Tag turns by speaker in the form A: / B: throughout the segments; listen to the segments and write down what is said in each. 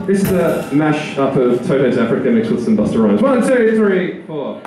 A: This is a mash up of Toto's Africa mixed with some Busta Rhymes. 1, 2, 3, 4.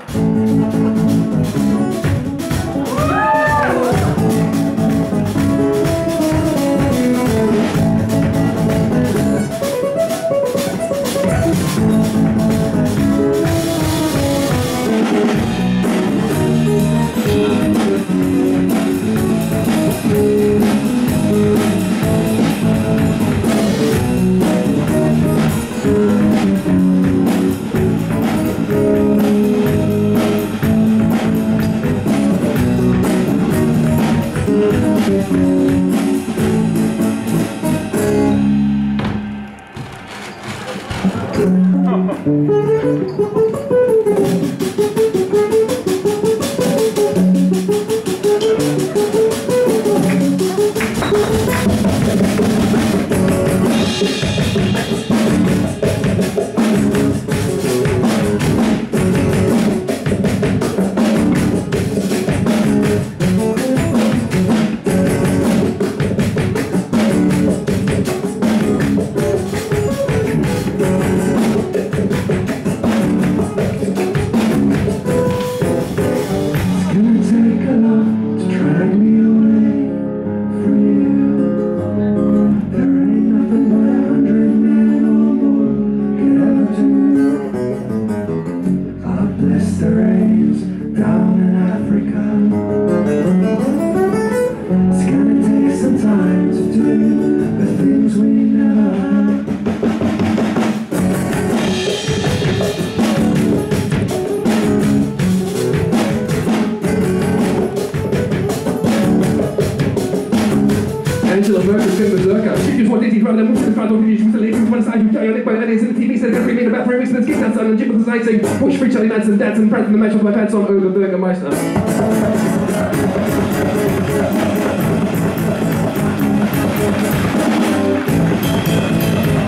A: Push free Charlie Manson, dancing, prancing the match with my pants on over Bürgermeister.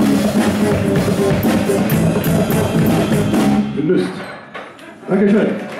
A: Knust. Dankeschön.